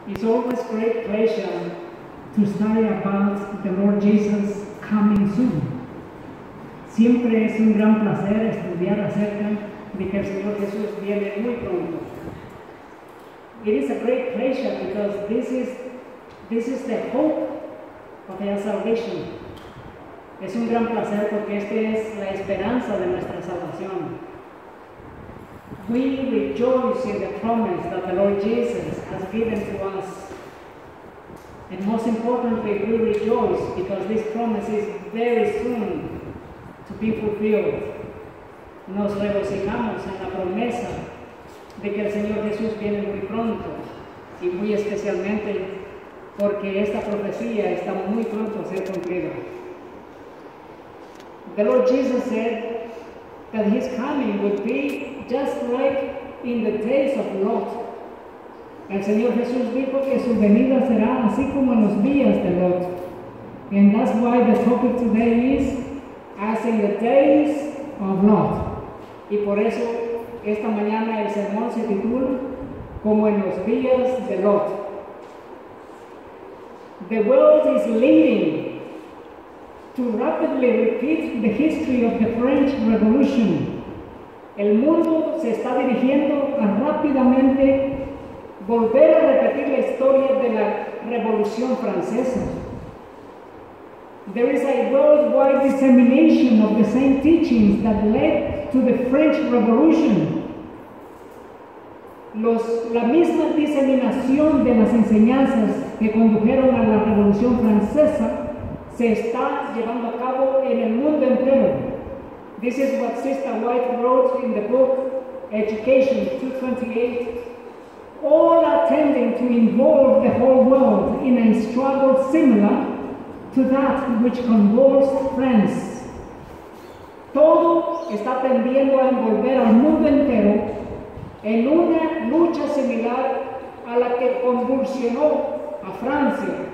It's always great pleasure to study about the Lord Jesus coming soon. Siempre es un gran placer estudiar acerca de que el Señor Jesús viene muy pronto. It is a great pleasure because this is the hope of our salvation. Es un gran placer porque esta es la esperanza de nuestra salvación. We rejoice in the promise that the Lord Jesus has given to us. And most importantly, we rejoice because this promise is very soon to be fulfilled. Nos regocijamos en la promesa de que el Señor Jesús viene muy pronto, y muy especialmente porque esta profecía está muy pronto a ser cumplida. The Lord Jesus said that His coming would be just like in the days of Lot. El Señor Jesús dijo que su venida será así como en los días de Lot. And that's why the topic today is as in the days of Lot. Y por eso esta mañana el sermón se titula como en los días de Lot. The world is leading to rapidly repeat the history of the French Revolution. El mundo se está dirigiendo a rápidamente volver a repetir la historia de la Revolución Francesa. There is a worldwide dissemination of the same teachings that led to the French Revolution. La misma diseminación de las enseñanzas que condujeron a la Revolución Francesa se está llevando a cabo en el mundo entero. This is what Sister White wrote in the book Education 228, all are tending to involve the whole world in a struggle similar to that which convulsed France. Todo está tendiendo a envolver al mundo entero en una lucha similar a la que convulsionó a Francia.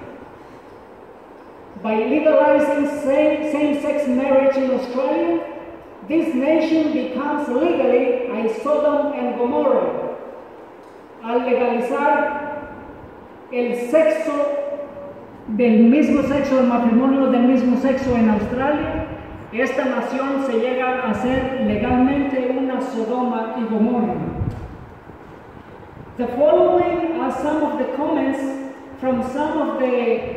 By legalizing same-sex marriage in Australia, this nation becomes legally a Sodom and Gomorrah. Al legalizar el sexo del mismo sexo, el matrimonio del mismo sexo en Australia, esta nación se llega a ser legalmente una Sodoma y Gomorra. The following are some of the comments from some of the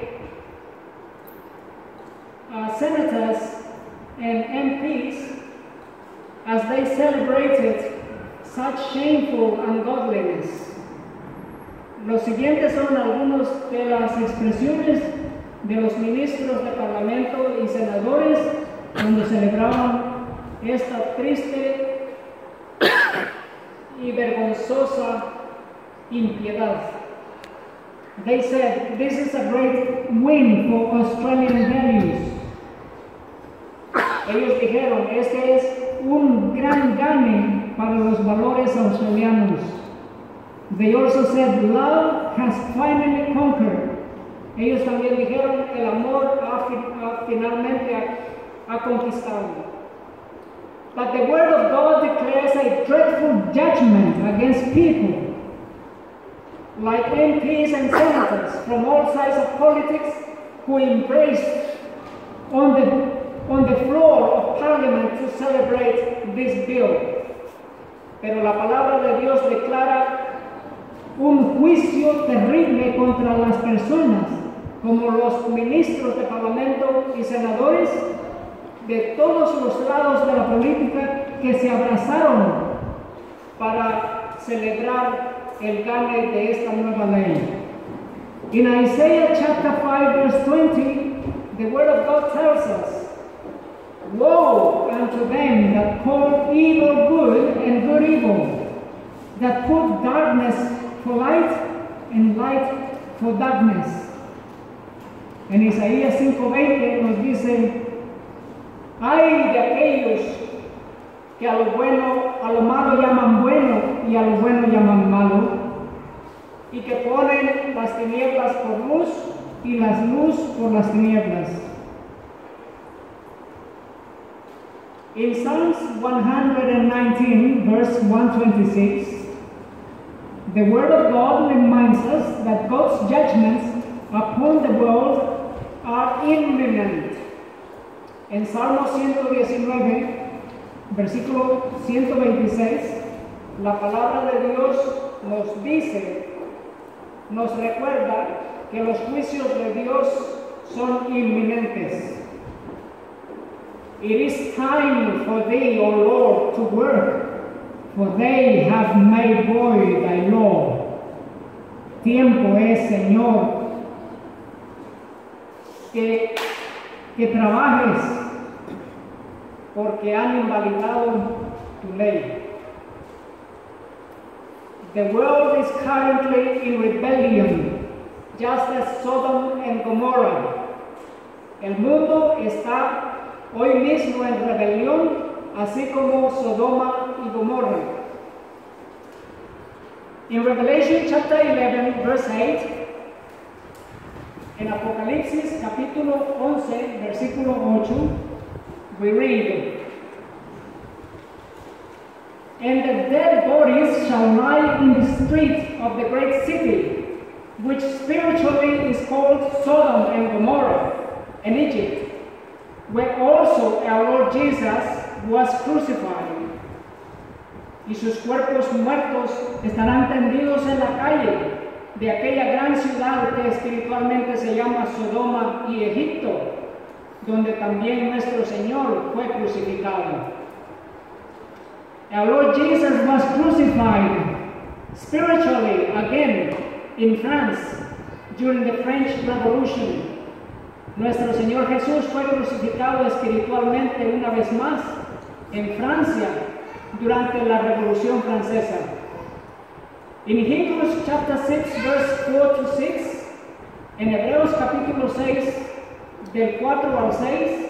senators and MPs as they celebrated such shameful ungodliness. Los siguientes son algunos de las expresiones de los ministros de Parlamento y senadores cuando celebraban esta triste y vergonzosa impiedad. They said, "This is a great win for Australian values." Ellos dijeron, este es un gran gane para los valores australianos. They also said, "Love has finally conquered." Ellos también dijeron, el amor finalmente ha conquistado. But the word of God declares a dreadful judgment against people, like MPs and senators from all sides of politics, who embraced on the floor of Parliament to celebrate this bill. Pero la palabra de Dios declara un juicio terrible contra las personas, como los ministros de Parlamento y senadores de todos los lados de la política que se abrazaron para celebrar el gane de esta nueva ley. In Isaiah chapter 5 verse 20, the word of God tells us, "Woe unto them that call evil good and good evil, that put darkness for light and light for darkness." En Isaías 5:20 nos dice, "Ay de aquellos que a lo malo llaman bueno y a lo bueno llaman malo, y que ponen las tinieblas por luz y las luz por las tinieblas." In Psalms 119, verse 126, the Word of God reminds us that God imminent. En Salmo 119, versículo 126, la palabra de Dios nos dice, nos recuerda que los juicios de Dios son inminentes. It is time for thee, O Lord, to work, for they have made void thy law. Tiempo es, Señor, que trabajes, porque han invalidado tu ley. The world is currently in rebellion, just as Sodom and Gomorrah. El mundo está hoy mismo en rebelión, así como Sodoma y Gomorra. In Revelation chapter 11, verse 8, en Apocalipsis capítulo 11, versículo 8, we read, "And the dead bodies shall lie in the street of the great city, which spiritually is called Sodom and Gomorrah, and Egypt, where also our Lord Jesus was crucified. Y sus cuerpos muertos estarán tendidos en la calle de aquella gran ciudad que espiritualmente se llama Sodoma y Egipto, donde también nuestro Señor fue crucificado." Our Lord Jesus was crucified spiritually again in France during the French Revolution. Nuestro Señor Jesús fue crucificado espiritualmente una vez más en Francia durante la Revolución Francesa. En Hebrews chapter 6, verse 4 to 6, en Hebreos capítulo 6, del 4 al 6,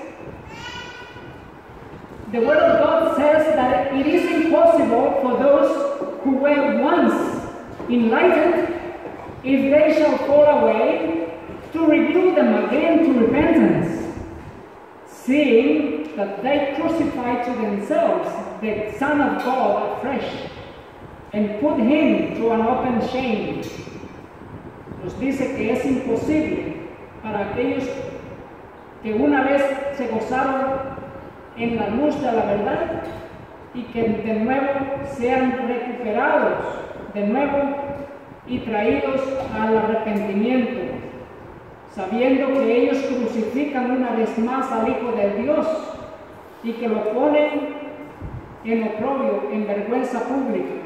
the Word of God says that it is impossible for those who were once enlightened, if they shall fall away, to renew them again to repentance, seeing that they crucified to themselves the Son of God afresh, and put him to an open shame. Nos dice que es imposible para aquellos que una vez se gozaron en la luz de la verdad y que de nuevo sean recuperados de nuevo y traídos al arrepentimiento, sabiendo que ellos crucifican una vez más al Hijo de Dios y que lo ponen en oprobio, en vergüenza pública.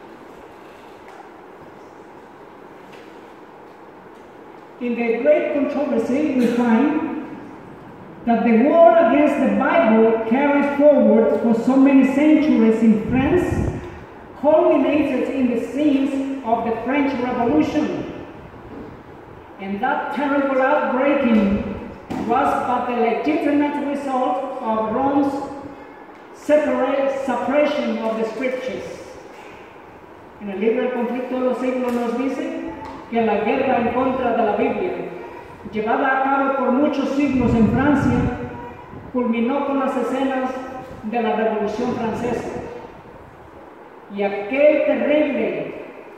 In the great controversy, we find that the war against the Bible carried forward for so many centuries in France culminated in the scenes of the French Revolution. And that terrible outbreaking was but the legitimate result of Rome's suppression of the Scriptures. En el libro El conflicto de los siglos nos dice que la guerra en contra de la Biblia, llevada a cabo por muchos siglos en Francia, culminó con las escenas de la Revolución Francesa. Y aquel terrible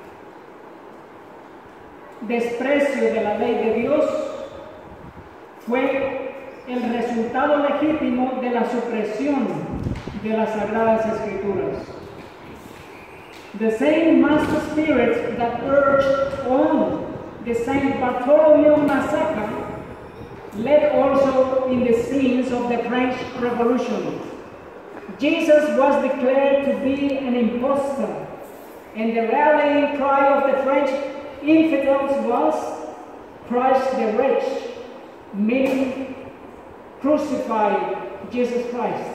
desprecio de la ley de Dios fue el resultado legítimo de la supresión de las Sagradas Escrituras. The same master spirit that urged on the Saint Bartholomew massacre led also in the scenes of the French Revolution. Jesus was declared to be an impostor, and the rallying cry of the French infidels was, "Christ the Rich," meaning crucify Jesus Christ.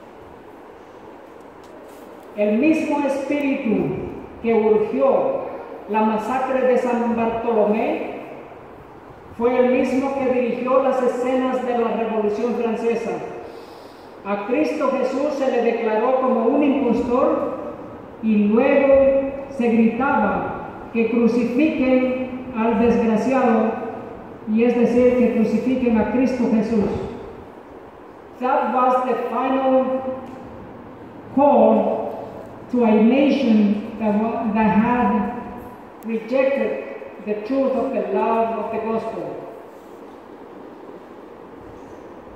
El mismo espíritu que urgió la masacre de San Bartolomé fue el mismo que dirigió las escenas de la Revolución Francesa. A Cristo Jesús se le declaró como un impostor y luego se gritaba que crucifiquen al desgraciado, y es decir, que crucifiquen a Cristo Jesús. That was the final call to a nation that had rejected the truth of the love of the gospel.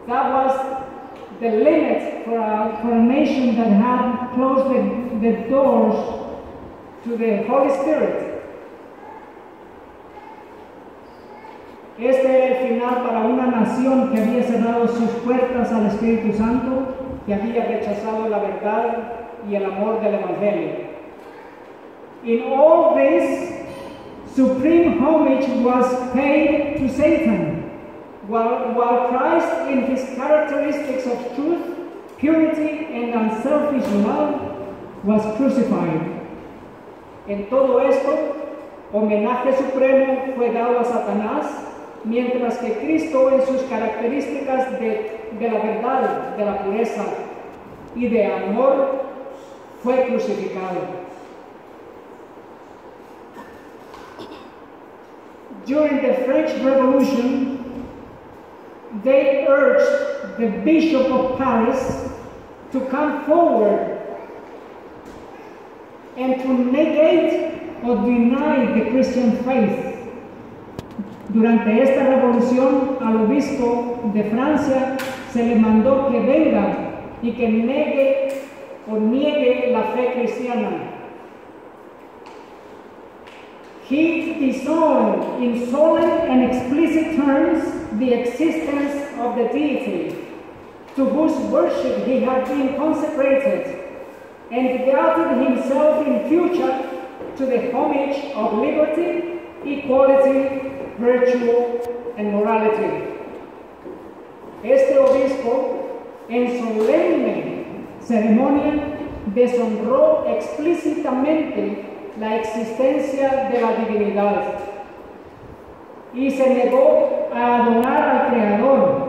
That was the limit for a nation that had closed the doors to the Holy Spirit. Este era el final para una nación que había cerrado sus puertas al Espíritu Santo, que había rechazado la verdad y el amor del Evangelio. In all this, supreme homage was paid to Satan, while Christ, in his characteristics of truth, purity, and unselfish love, was crucified. En todo esto, homenaje supremo fue dado a Satanás, mientras que Cristo, en sus características de la verdad, de la pureza y de amor, fue crucificado. During the French Revolution, they urged the Bishop of Paris to come forward and to negate or deny the Christian faith. Durante esta revolución, al obispo de Francia se le mandó que venga y que niegue la fe cristiana. He disowned in solemn and explicit terms the existence of the deity to whose worship he had been consecrated, and devoted himself in future to the homage of liberty, equality, virtue, and morality. Este obispo, en solemne ceremonia, deshonró explícitamente la existencia de la divinidad y se negó a adorar al Creador.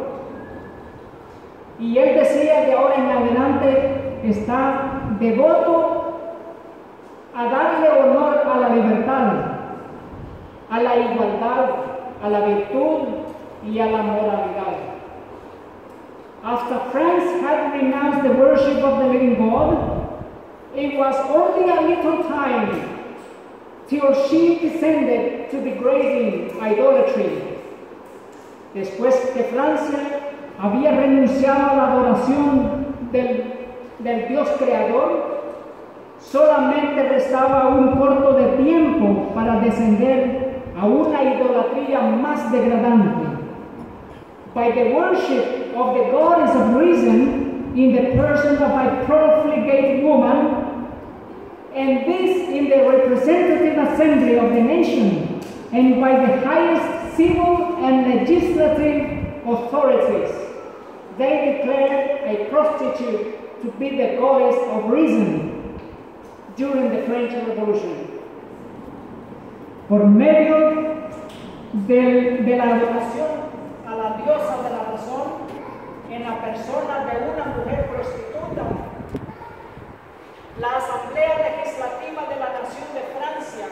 Y él decía que ahora en adelante está devoto a darle honor a la libertad, a la igualdad, a la virtud y a la moralidad. After France had renounced the worship of the living God, it was only a little time till she descended to degrading idolatry. Después que Francia había renunciado a la adoración del Dios creador, solamente restaba un corto de tiempo para descender a una idolatría más degradante. By the worship of the goddess of reason in the person of a profligate woman, and this in the representative assembly of the nation, and by the highest civil and legislative authorities, they declared a prostitute to be the goddess of reason during the French Revolution. Por medio de la adoración a la diosa de la razón en la persona de una mujer prostituta, la Asamblea Legislativa de la Nación de Francia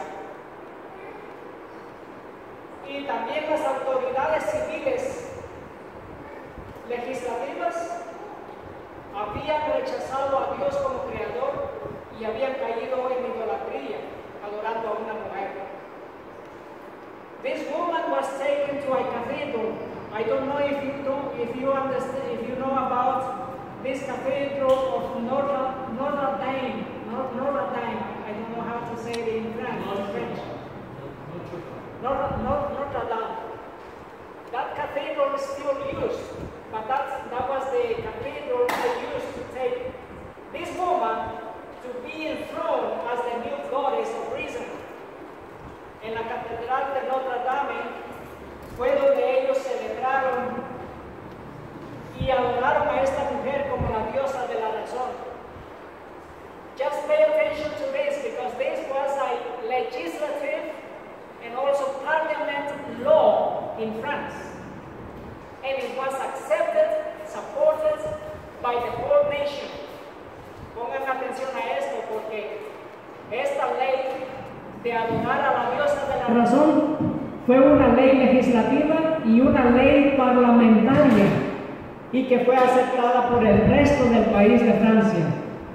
y también las autoridades civiles legislativas habían rechazado a Dios como creador y habían caído en idolatría, adorando a una mujer. This woman was taken to a cathedral. I don't know if you understand, if you know about this cathedral of Notre Dame. I don't know how to say it in French. Notre Dame. That cathedral is still used, but that was the cathedral they used to take this woman to be enthroned as the new goddess of reason. En la catedral de Notre Dame fue donde ellos celebraron y adoraron a esta mujer como la diosa de la razón. Just pay attention to this, because this was a legislative and also parliament law in France. And it was accepted, supported by the whole nation. Pongan atención a esto, porque esta ley de adorar a la diosa de la razón fue una ley legislativa y una ley parlamentaria, y que fue aceptada por el resto del país de Francia.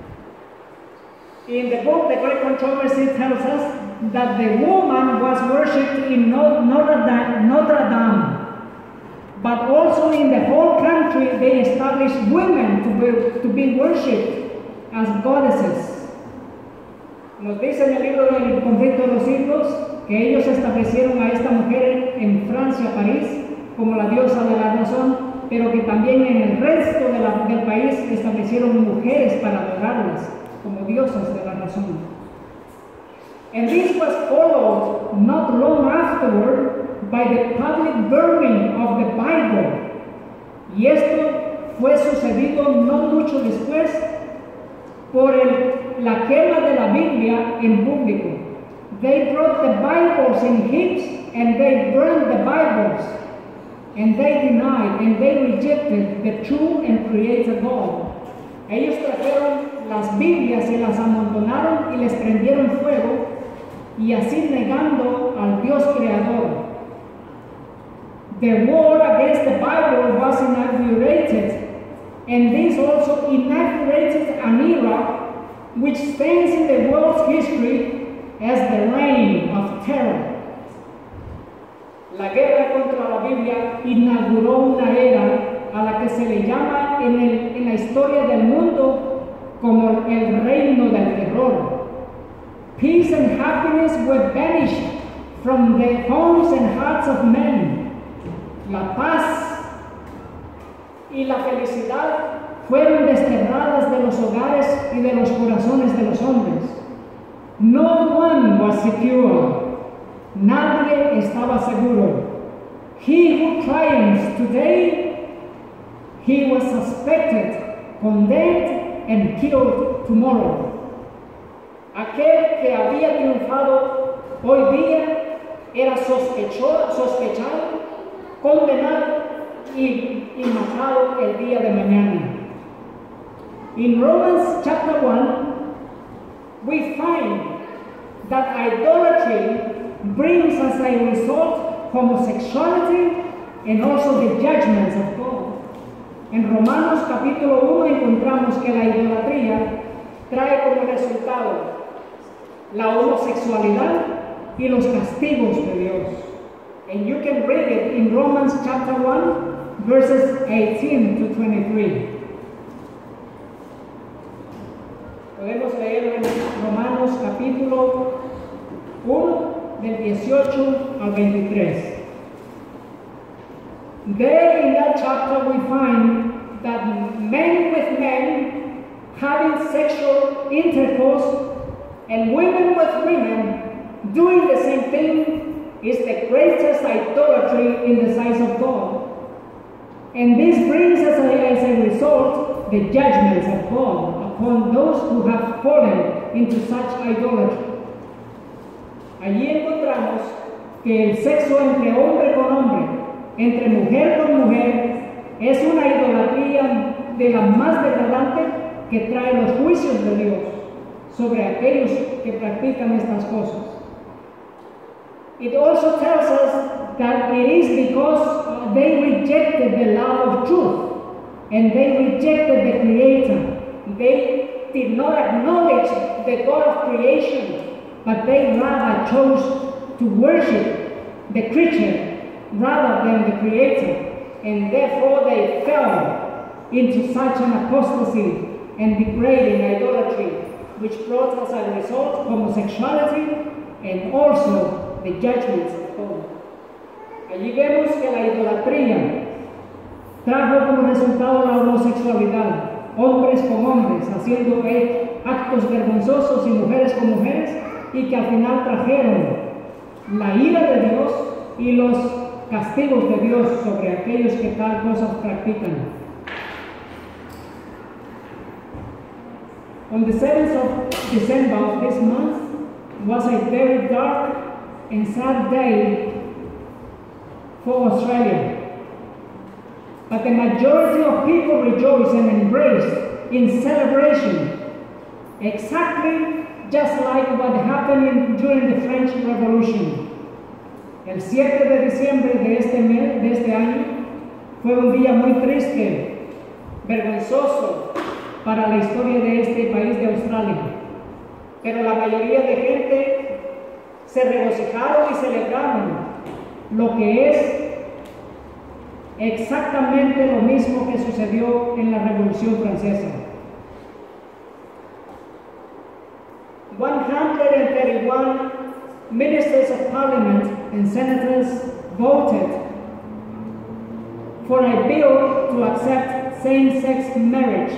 In the book, The Great Controversy tells us that the woman was worshipped in Notre Dame, but also in the whole country they established women to be worshipped as goddesses. Nos dice en el libro del Conflicto de los Siglos que ellos establecieron a esta mujer en Francia, París, como la diosa de la razón, pero que también en el resto del país establecieron mujeres para adorarlas como diosas de la razón. And this was followed not long afterward by the public burning of the Bible. Y esto fue sucedido no mucho después por la quema de la Biblia en público. They brought the Bibles in heaps and they burned the Bibles. And they denied and they rejected the true and creator God. Ellos trajeron las Biblias y las amontonaron y les prendieron fuego, y así negando al Dios creador. The war against the Bible was inaugurated, and this also inaugurated an era which stands in the world's history as the reign of terror. La guerra contra la Biblia inauguró una era a la que se le llama en la historia del mundo como el reino del terror. Peace and happiness were banished from the homes and hearts of men. La paz y la felicidad fueron desterradas de los hogares y de los corazones de los hombres. No one was secure. Nadie estaba seguro. He who triumphs today, he was suspected, condemned, and killed tomorrow. Aquel que había triunfado hoy día era sospechado, condenado y matado el día de mañana. In Romans chapter 1, we find that idolatry brings as a result homosexuality and also the judgments of God. En Romanos capítulo 1 encontramos que la idolatría trae como resultado la homosexualidad y los castigos de Dios. And you can read it in Romans chapter 1 verses 18 to 23. Podemos leer en Romanos capítulo 1 del 18 al 23. There in that chapter we find that men with men having sexual intercourse and women with women doing the same thing is the greatest idolatry in the sight of God. And this brings as a result the judgments of God upon those who have fallen into such idolatry. Allí encontramos que el sexo entre hombre con hombre, entre mujer con mujer, es una idolatría de la más degradante que trae los juicios de Dios sobre aquellos que practican estas cosas. It also tells us that it is because they rejected the love of truth and they rejected the Creator. They did not acknowledge the God of creation, but they rather chose to worship the creature rather than the Creator, and therefore they fell into such an apostasy and degrading idolatry, which brought as a result homosexuality and also the judgments of God. Allí vemos que la idolatría trajo como resultado la homosexualidad, hombres con hombres haciendo actos vergonzosos y mujeres con mujeres, y que al final trajeron la ira de Dios y los castigos de Dios sobre aquellos que tal cosa practican. On the 7th of December of this month was a very dark and sad day for Australia. But the majority of people rejoiced and embraced in celebration, exactly just like what happened during the French Revolution. El 7 de diciembre de este año fue un día muy triste, vergonzoso para la historia de este país de Australia. Pero la mayoría de gente se regocijaron y celebraron lo que es exactamente lo mismo que sucedió en la Revolución Francesa. 131 ministers of parliament and senators voted for a bill to accept same-sex marriage.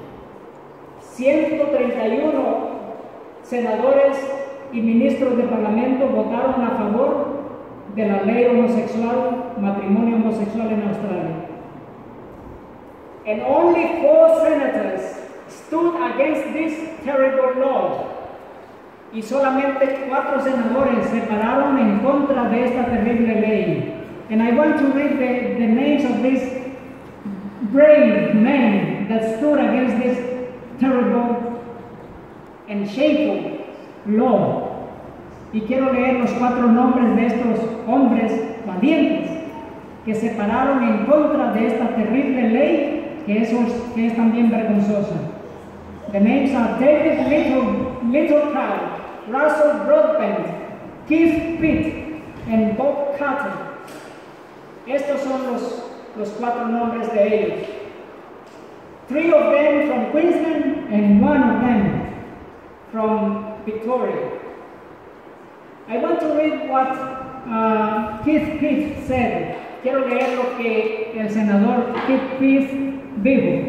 131 senadores y ministros de parlamento votaron a favor de la ley homosexual, matrimonio homosexual en Australia. And only 4 senators stood against this terrible law. Y solamente 4 senadores se pararon en contra de esta terrible ley. And I want to read the names of these brave men that stood against this terrible and shameful law. Y quiero leer los 4 nombres de estos hombres valientes que se pararon en contra de esta terrible ley que es también vergonzosa. The names are David Littleproud, Russell Broadbent, Keith Pitt, and Bob Carter. Estos son los 4 nombres de ellos. 3 of them from Queensland and 1 of them from Victoria. I want to read what Keith Pitt said. Quiero leer lo que el senador Keith Pitt dijo.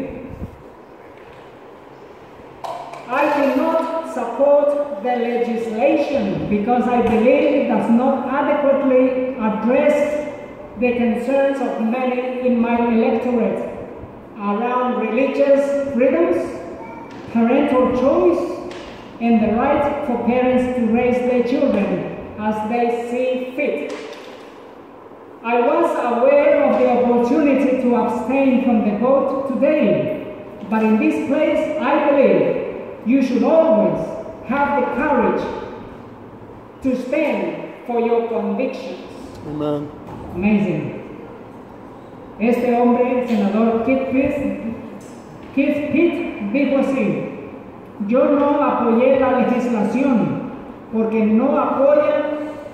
I do not support the legislation because I believe it does not adequately address the concerns of many in my electorate around religious freedoms, parental choice, and the right for parents to raise their children as they see fit. I was aware of the opportunity to abstain from the vote today, but in this place I believe you should always have the courage to stand for your convictions. Amen. Amazing. Este hombre, el senador Keith Pitt, dijo así: yo no apoyé la legislación porque no apoya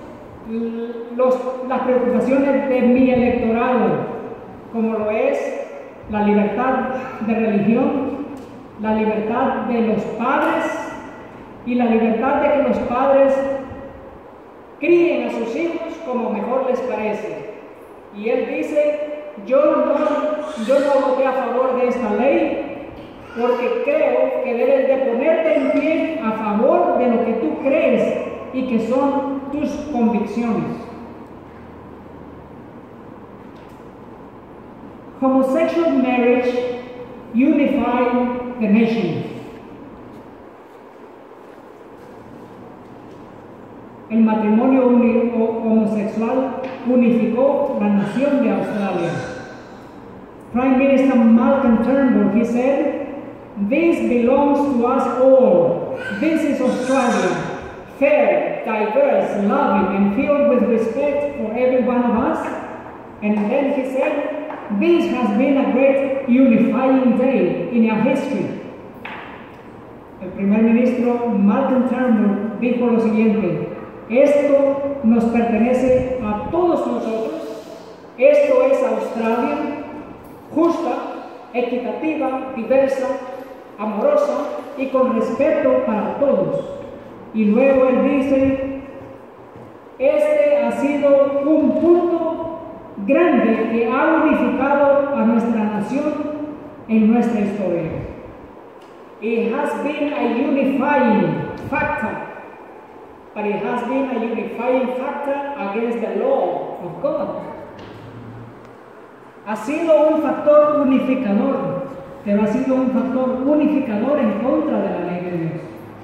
las preocupaciones de mi electorado, como lo es la libertad de religión, la libertad de los padres y la libertad de que los padres críen a sus hijos como mejor les parece. Y él dice: yo no voté a favor de esta ley porque creo que debes de ponerte en pie a favor de lo que tú crees y que son tus convicciones. Homosexual marriage unified the nation. El matrimonio homosexual unificó la nación de Australia. Prime Minister Malcolm Turnbull, he said, "This belongs to us all. This is Australia, fair, diverse, loving, and filled with respect for every one of us." And then he said, "This has been a great unifying day in our history." El primer ministro Malcolm Turnbull dijo lo siguiente: esto nos pertenece a todos nosotros, esto es Australia, justa, equitativa, diversa, amorosa y con respeto para todos. Y luego él dice: este ha sido un punto grande que ha unificado a nuestra nación en nuestra historia. It has been a unifying factor. But it has been a unifying factor against the law of God. Ha sido un factor unificador, pero ha sido un factor unificador en contra de la ley de Dios.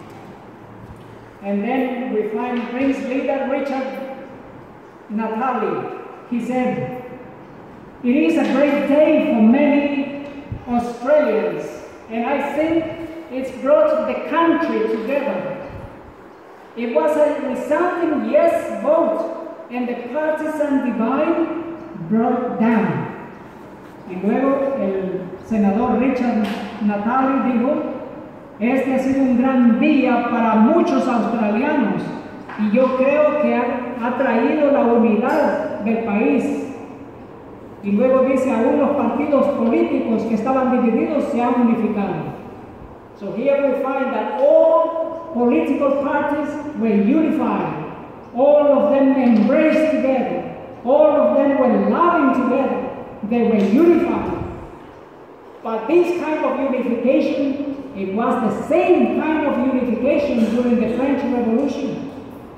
And then we find Prince leader Richard Natali. He said, "It is a great day for many Australians, and I think it's brought the country together. It was a resounding yes vote, and the partisan divide brought down." Y luego el senador Richard Natali dijo: este ha sido un gran día para muchos australianos, y yo creo que ha traído la unidad del país. Y luego dice, aún los partidos políticos que estaban divididos se han unificado. So here we find that all political parties were unified. All of them embraced together. All of them were loving together. They were unified. But this kind of unification, it was the same kind of unification during the French Revolution.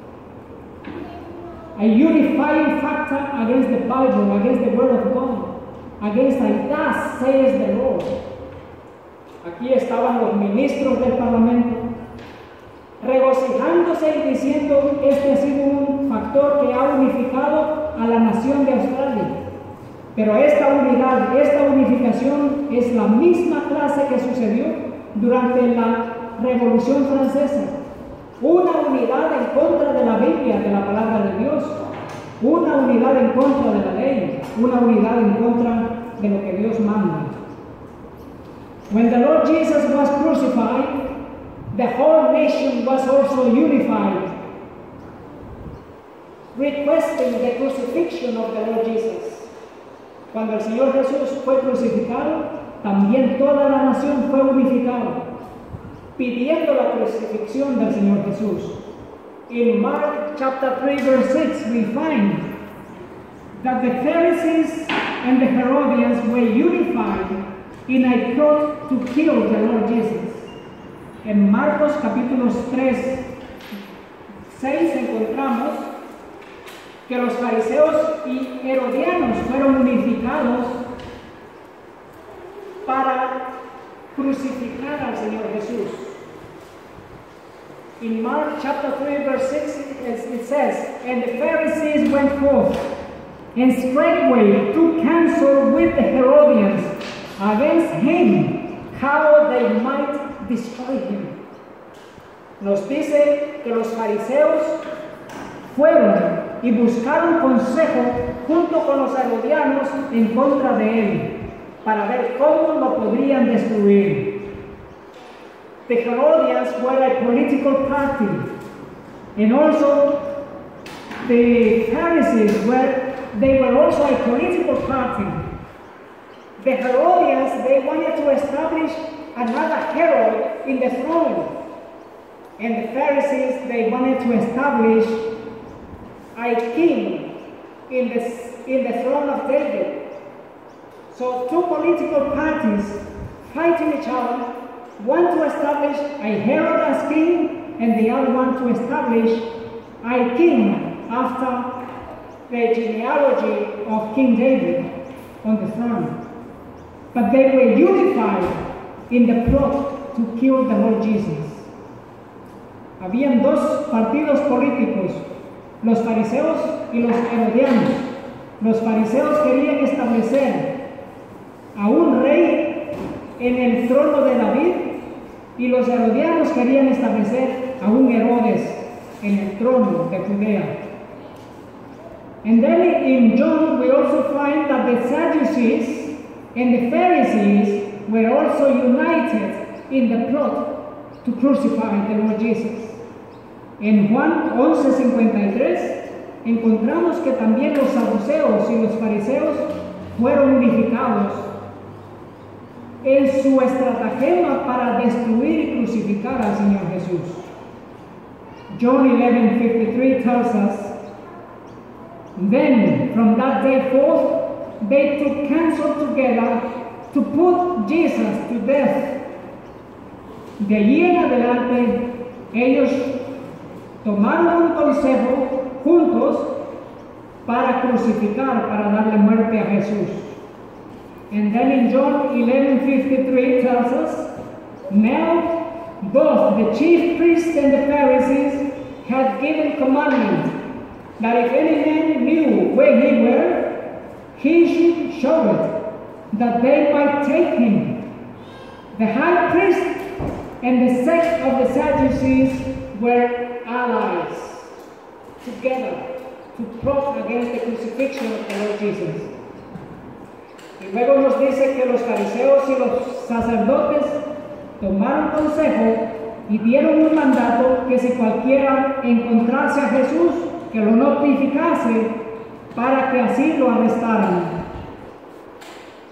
A unifying factor against the Bible, against the Word of God, against thus says the Lord. Aquí estaban los ministros del Parlamento, regocijándose y diciendo, este ha sido un factor que ha unificado a la nación de Australia. Pero esta unidad, esta unificación es la misma clase que sucedió durante la Revolución Francesa. Una unidad en contra de la Biblia, de la palabra de Dios. Una unidad en contra de la ley. Una unidad en contra de lo que Dios manda. When the Lord Jesus was crucified, the whole nation was also unified, requesting the crucifixion of the Lord Jesus. Cuando el Señor Jesús fue crucificado, también toda la nación fue unificada, pidiendo la crucifixión del Señor Jesús. In Mark chapter 3 verse 6 we find that the Pharisees and the Herodians were unified in a plot to kill the Lord Jesus. En Marcos capítulos 3, 6 encontramos que los fariseos y herodianos fueron unificados para crucificar al Señor Jesús. In Mark chapter 3 verse 6 it says, and the Pharisees went forth and straightway took counsel with the Herodians against him, how they might destroy him. Nos dice que los fariseos fueron y buscaron consejo junto con los herodianos en contra de él, para ver cómo lo podrían destruir. The Herodians were a political party, and also the Pharisees were also a political party. The Herodians, they wanted to establish another Herod in the throne. And the Pharisees, they wanted to establish a king in the throne of David. So two political parties fighting each other, one to establish a Herod as king, and the other one to establish a king after the genealogy of King David on the throne. But they were unified in the plot to kill the Lord Jesus. Habían dos partidos políticos, los fariseos y los herodianos. Los fariseos querían establecer a un rey en el trono de David y los herodianos querían establecer a un Herodes en el trono de Judea. And then in John we also find that the Sadducees and the Pharisees were also united in the plot to crucify the Lord Jesus. En Juan 11:53 encontramos que también los saduceos y los fariseos fueron unificados en su estratagema para destruir y crucificar al Señor Jesús. John 11:53 tells us, then from that day forth they took counsel together to put Jesus to death. De allí en adelante ellos tomaron un consejo juntos para crucificar, para darle muerte a Jesús. And then in John 11:53 tells us, now both the chief priests and the Pharisees had given commandment that if any man knew where he were, he should show it, that they might take him. The high priest and the sect of the Sadducees were allies together to plot against the crucifixion of the Lord Jesus. Y luego nos dice que los fariseos y los sacerdotes tomaron consejo y dieron un mandato que si cualquiera encontrase a Jesús, que lo notificase para que así lo arrestaran.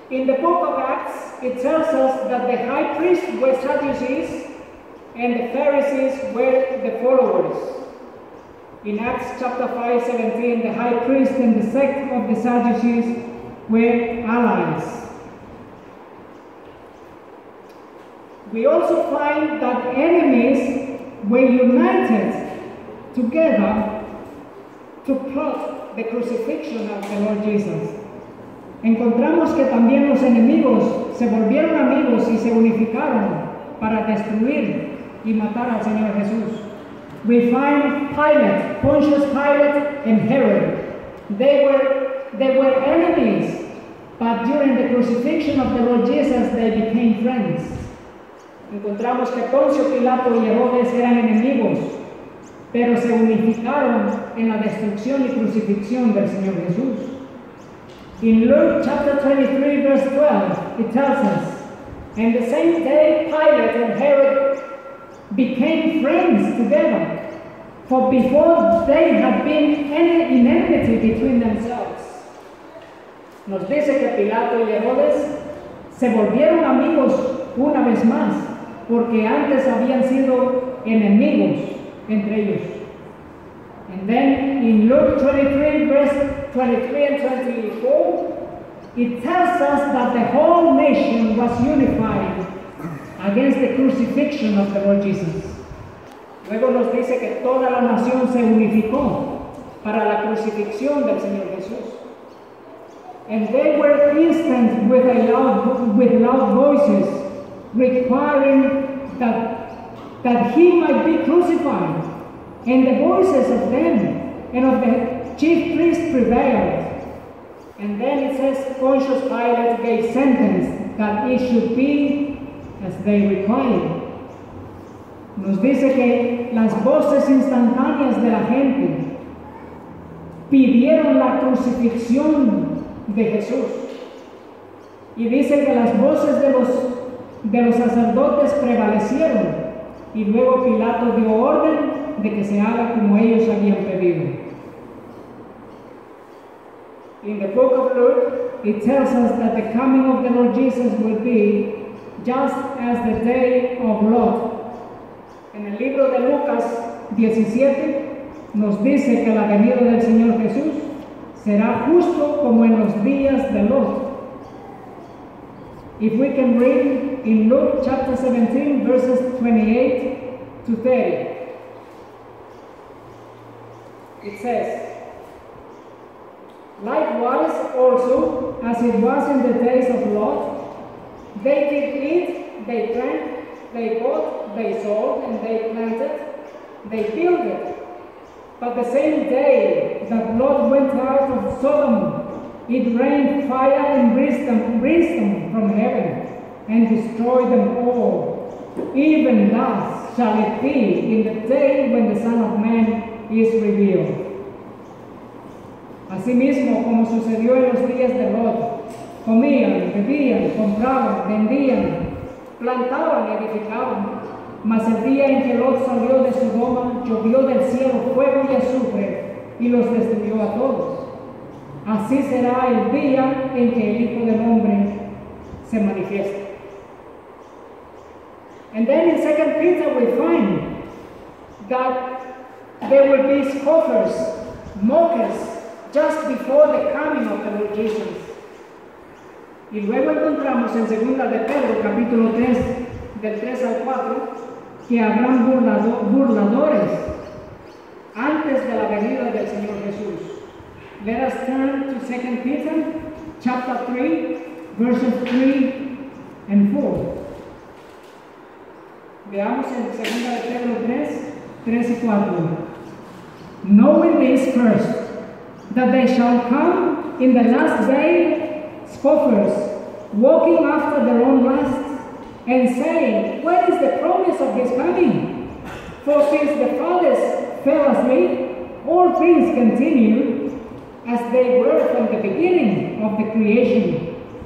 In the book of Acts, it tells us that the high priests were Sadducees and the Pharisees were the followers. In Acts chapter 5:17, the high priest and the sect of the Sadducees were allies. We also find that enemies were united together to plot the crucifixion of the Lord Jesus. Encontramos que también los enemigos se volvieron amigos y se unificaron para destruir y matar al Señor Jesús. We find Pilate, Pontius Pilate, and Herod. They were enemies, but during the crucifixion of the Lord Jesus, they became friends. Encontramos que Poncio Pilato y Herodes eran enemigos, pero se unificaron en la destrucción y crucifixión del Señor Jesús. In Luke chapter 23, verse 12, it tells us, "And the same day Pilate and Herod became friends together, for before they had been in enmity between themselves." Nos dice que Pilato y Herodes se volvieron amigos una vez más, porque antes habían sido enemigos entre ellos. And then in Luke 23, verse 23 and 24, it tells us that the whole nation was unified against the crucifixion of the Lord Jesus. Luego nos dice que toda la nación se unificó para la crucifixión del Señor Jesús. And they were instant with loud voices, requiring that he might be crucified. And the voices of them and of the chief priests prevailed. And then it says, Pontius Pilate gave sentence that it should be as they required. Nos dice que las voces instantáneas de la gente pidieron la crucifixión de Jesús. Y dice que las voces de los sacerdotes prevalecieron. Y luego Pilato dio orden de que se haga como ellos habían pedido. In the book of Luke, it tells us that the coming of the Lord Jesus will be just as the day of Lot. En el libro de Lucas 17 nos dice que la venida del Señor Jesús será justo como en los días de Lot. If we can read in Luke chapter 17 verses 28 to 30. It says, "Likewise also, as it was in the days of Lot, they did eat, they drank, they bought, they sold, and they planted, they builded. But the same day that Lot went out of Sodom, it rained fire and brimstone from heaven, and destroyed them all. Even thus shall it be in the day when the Son of Man is revealed." Asimismo, como sucedió en los días de Lot, comían, bebían, compraban, vendían, plantaban y edificaban. Mas el día en que Lot salió de Sodoma, llovió del cielo fuego y azufre, y los destruyó a todos. Así será el día en que el Hijo del Hombre se manifieste. And then in 2 Peter we find that there will be scoffers, mockers, just before the coming of the Lord Jesus. Y luego encontramos en 2 de Pedro, capítulo 3, del 3 al 4, que habrán burladores antes de la venida del Señor Jesús. Let us turn to 2 Peter, chapter 3, verses 3 and 4. Veamos en 2 de Pedro 3 y 4. "Knowing this first, that they shall come in the last day scoffers, walking after their own lusts, and saying, Where is the promise of his coming? For since the fathers fell asleep, all things continue as they were from the beginning of the creation."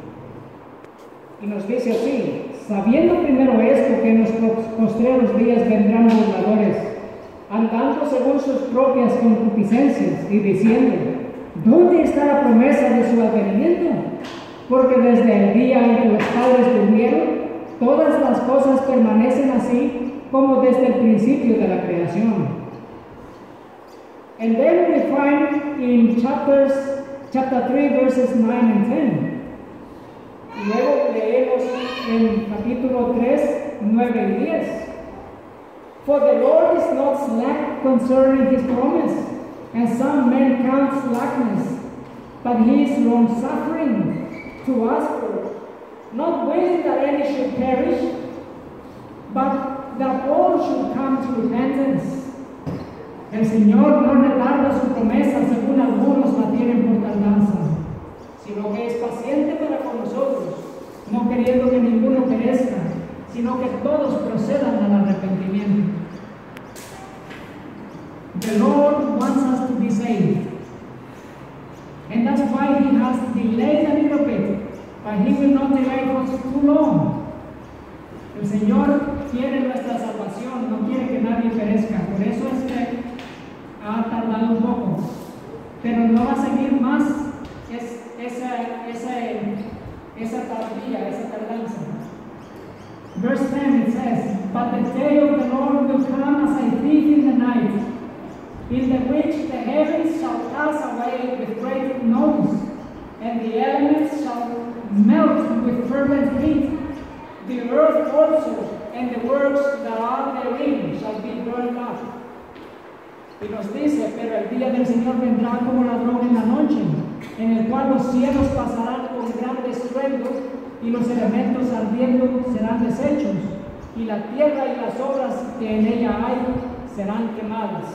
Y nos dice así: "Sabiendo primero esto, que en los postreros días vendrán burladores, andando según sus propias concupiscencias, y diciendo, ¿dónde está la promesa de su advenimiento? porque desde el día en que los padres durmieron, todas las cosas permanecen así como desde el principio de la creación. And then we find in chapter 3, verses 9 and 10. Luego leemos en capítulo 3, 9 y 10. For the Lord is not slack concerning his promise, as some men count slackness, but he is long-suffering to usward, not willing that any should perish, but that all should come to repentance. El Señor no retarda su promesa según algunos la tienen por tardanza, sino que es paciente para con nosotros, no queriendo que ninguno perezca, sino que todos procedan al arrepentimiento. The Lord wants us to be saved, and that's why He has delayed a little bit, but He will not delay for too long. El Señor quiere nuestra salvación, no quiere que nadie perezca, por eso es que ha tardado un poco, pero no va a seguir más esa tardía, esa tardanza. Verse 10 it says, but the day of the Lord will come as a thief in the night, in the which the heavens shall pass away with great noise, and the elements shall melt with fervent heat. The earth also and the works that are therein shall be burned up. Y nos dice, pero el día del Señor vendrá como ladrón en la noche, en el cual los cielos pasarán con gran estruendo, y los elementos ardiendo serán deshechos, y la tierra y las obras que en ella hay serán quemadas.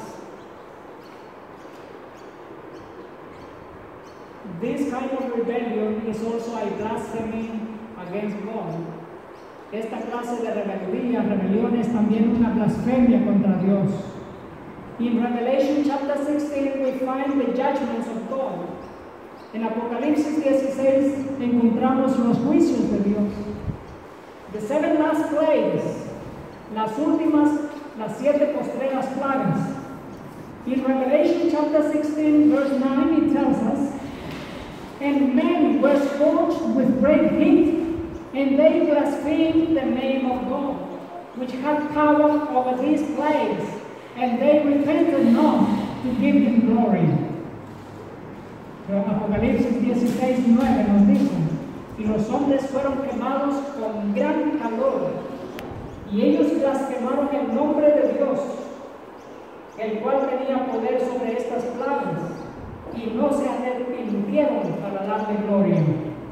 This kind of rebellion is also a blasphemy against God. Esta clase de rebelión es también una blasfemia contra Dios. In Revelation chapter 16 we find the judgments of God. En Apocalipsis 16 encontramos los juicios de Dios. The seven last plagues, las siete postreras plagas. In Revelation chapter 16 verse 9 it tells us, and men were scorched with great heat, and they blasphemed the name of God, which had power over these plagues, and they repented not to give him glory. Pero Apocalipsis 16:9 nos dice, y los hombres fueron quemados con gran calor, y ellos blasfemaron el nombre de Dios, el cual tenía poder sobre estas plagas, y no se arrepintieron para darle gloria.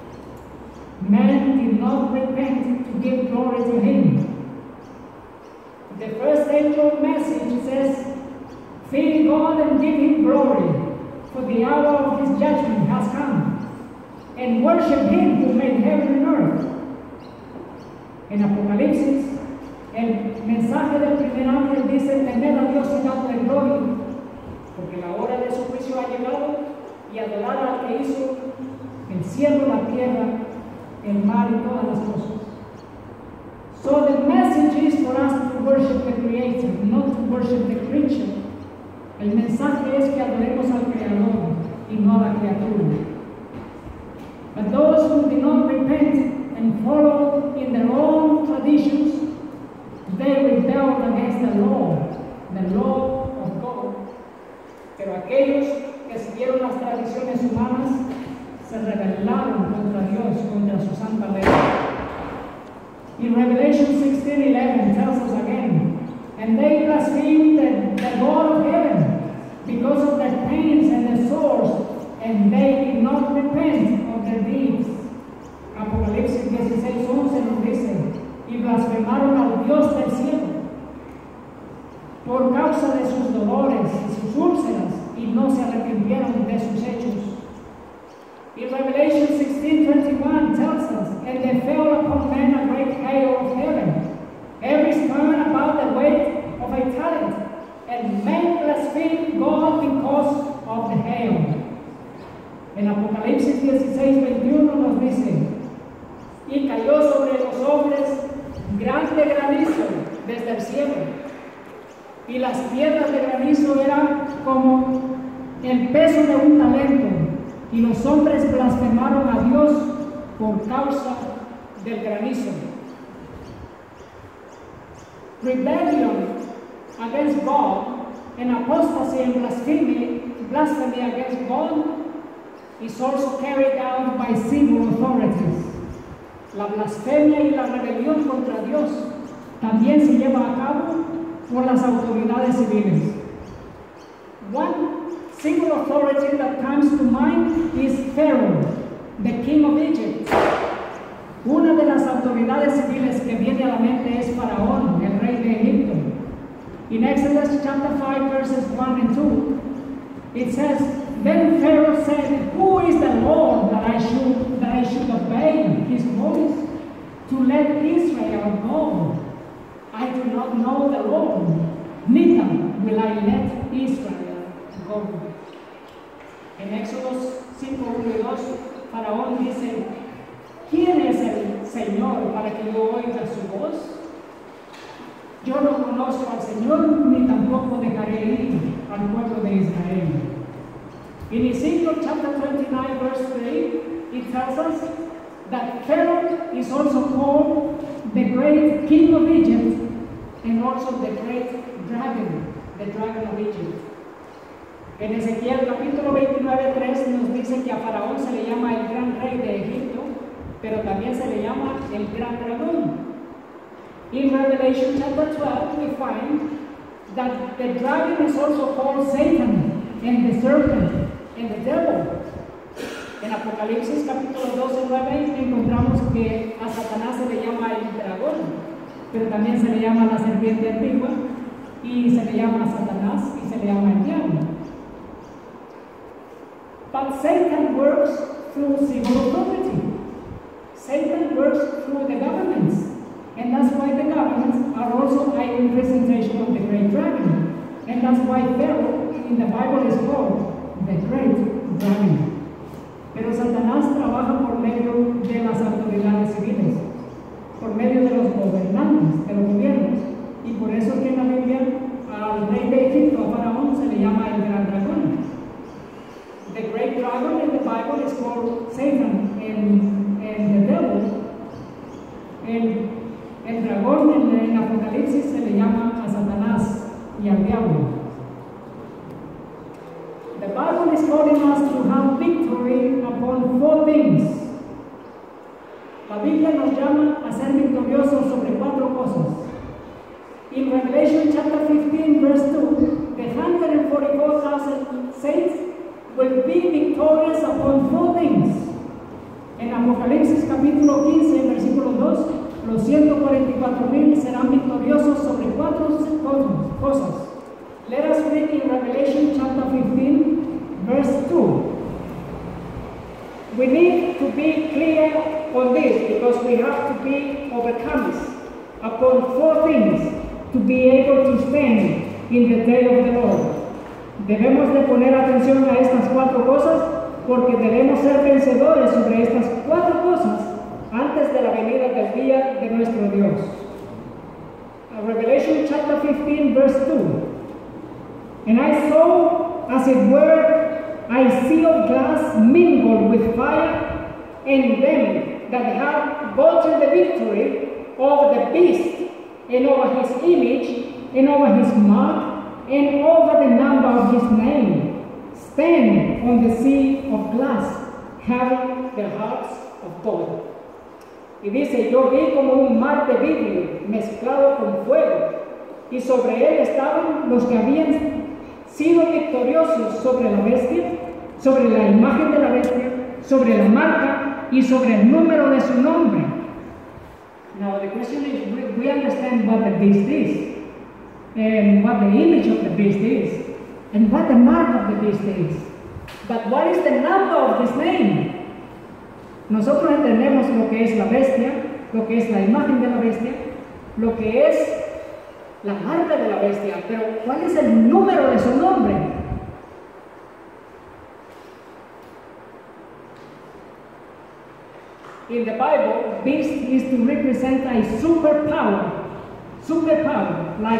Man did not repent to give glory to him. The first angel message says, fear God and give him glory, for the hour of his judgment has come, and worship him who made heaven and earth. En Apocalipsis, el mensaje del primer ángel dice, temed a Dios y dadle gloria, porque la hora de su juicio ha llegado, y adorar al que hizo el cielo, la tierra, el mar y todas las cosas. So the message is for us to worship the Creator, not to worship the creature. El mensaje es que adoremos al Creador y no a la criatura. But those who did not repent and follow in their own traditions, they rebelled against the law of God. Pero aquellos que siguieron las tradiciones humanas se rebelaron contra Dios, contra su santa ley. In Revelation 16:11 tells us again, and they blasphemed the God of heaven because of their pains and their sores, and they did not repent of their deeds. Apocalipsis 16:11 nos dice, y blasfemaron al Dios del cielo por causa de sus dolores y sus úlceras, y no se arrepintieron de sus hechos. In Revelation 16:21 tells us, and there fell upon men a great hail of heaven, every stone about the weight of a talent, and men blasphemed God because of the hail. En Apocalipsis 16:21 nos dice, y cayó sobre los hombres grande granizo desde el cielo, y las piedras de granizo eran como el peso de un talento, y los hombres blasfemaron a Dios por causa del granizo. Rebellion against God and apostasy and blasphemy against God is also carried out by civil authorities. La blasfemia y la rebelión contra Dios también se lleva a cabo por las autoridades civiles. One civil authority that comes to mind is Pharaoh, the king of Egypt. Una de las autoridades civiles que viene a la mente es Faraón, el rey de Egipto. In Exodus chapter 5 verses 1 and 2, it says, "Then Pharaoh said, Who is the Lord that I should obey his voice to let Israel go? I do not know the Lord, neither will I let Israel go." En Éxodos 5, 1 y 2, Faraón dice, ¿quién es el Señor para que yo oiga su voz? Yo no conozco al Señor, ni tampoco dejaré ir al pueblo de Israel. In Ezekiel chapter 29, verse 3, it tells us that Pharaoh is also called the great king of Egypt and also the great dragon, the dragon of Egypt. En Ezequiel capítulo 29, 3 nos dice que a Faraón se le llama el gran rey de Egipto, pero también se le llama el gran dragón. In Revelation chapter 12, we find that the dragon is also called Satan, and the serpent, and the devil. En Apocalipsis capítulo 12, 9 encontramos que a Satanás se le llama el dragón, pero también se le llama la serpiente antigua, y se le llama Satanás, y se le llama el diablo. But Satan works through civil authority. Satan works through the governments. And that's why the governments are also a representation of the great dragon. And that's why Pharaoh in the Bible is called the great dragon. Pero Satanás trabaja por medio de las autoridades civiles, por medio de los gobernantes, de los gobiernos. Y por eso que en la Biblia al rey de Egipto, a Faraón, se le llama el gran dragón. The great dragon in the Bible is called Satan and the devil. El dragón en Apocalipsis se le llama a Satanás y al diablo. The Bible is calling us to have victory upon 4 things. La Biblia nos llama a ser victoriosos sobre 4 cosas. In Revelation chapter 15 verse 2, the 144,000 saints will be victorious upon 4 things. En Apocalipsis capítulo 15 versículo 2, los 144,000 serán victoriosos sobre 4 cosas. Let us read in Revelation chapter 15, verse 2. We need to be clear on this because we have to be overcomers upon 4 things to be able to stand in the day of the Lord. Debemos de poner atención a estas 4 cosas porque debemos ser vencedores sobre estas 4 cosas antes de la venida del día de nuestro Dios. Revelation chapter 15 verse 2. And I saw, as it were, a sea of glass mingled with fire, and them that had gotten the victory over the beast, and over his image, and over his mark, and over the number of his name, stand on the sea of glass, having the hearts of gold. Y dice, yo vi como un mar de vidrio mezclado con fuego, y sobre él estaban los que habían sido victoriosos sobre la bestia, sobre la imagen de la bestia, sobre la marca y sobre el número de su nombre. Now the question is, we understand what the beast is, and what the image of the beast is, and what the mark of the beast is. But what is the number of his name? Nosotros entendemos lo que es la bestia, lo que es la imagen de la bestia, lo que es la marca de la bestia, pero ¿cuál es el número de su nombre? In the Bible, beast is to represent a superpower, like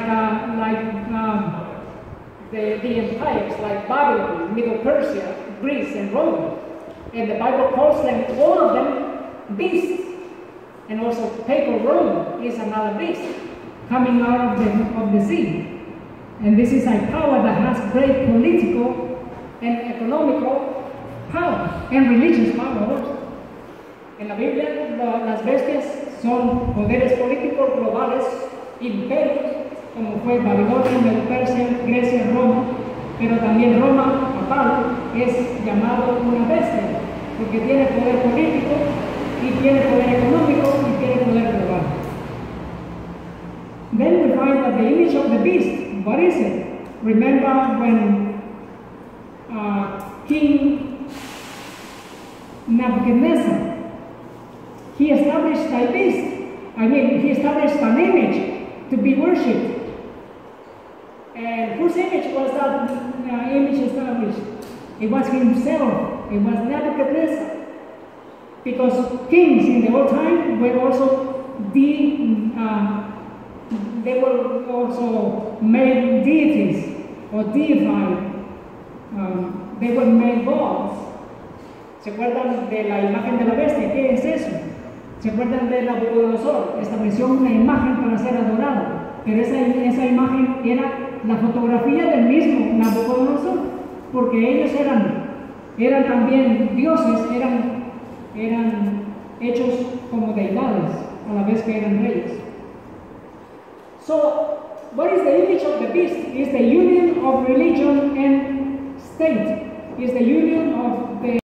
the empires, like Babylon, Middle Persia, Greece, and Rome. And the Bible calls them, all of them, beast. And also papal Rome is another beast coming out of the sea. And this is a power that has great political and economical power and religious power also. En la Biblia las bestias son poderes políticos globales, imperios, como fue Babilonia, Medo-Persia, Grecia, Roma, pero también Roma papal es llamado una bestia, porque tiene poder político y tiene poder económico y tiene poder global. Then we find that the image of the beast, what is it? Remember when King Nebuchadnezzar, he established a beast. He established an image to be worshipped. And whose image was that image established? It was himself. It was Nebuchadnezzar. Because kings in the old time were also they were also made deities or deified. They were made gods. ¿Se acuerdan de la imagen de la bestia? ¿Qué es eso? ¿Se acuerdan de Nabucodonosor? Estableció una imagen para ser adorado, pero esa imagen era la fotografía del mismo Nabucodonosor, porque ellos eran también dioses, eran hechos como deidades a la vez que eran reyes. So, what is the image of the beast? It's the union of religion and state. It's the union of